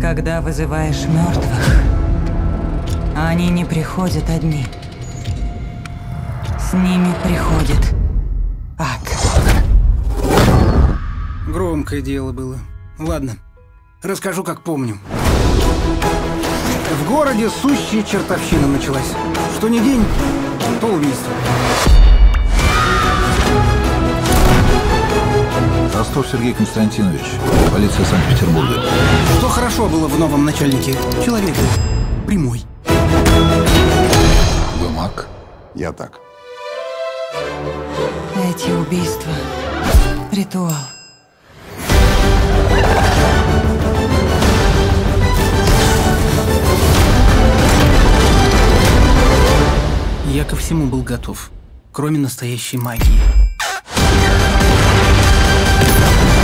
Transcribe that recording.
Когда вызываешь мертвых, они не приходят одни. С ними приходит ад. Громкое дело было. Ладно, расскажу, как помню. В городе сущая чертовщина началась. Что ни день, то убийство. Ростов Сергей Константинович, полиция Санкт-Петербурга. Что хорошо было в новом начальнике? Человек прямой. Вы маг? Я так. Эти убийства — ритуал. Я ко всему был готов, кроме настоящей магии.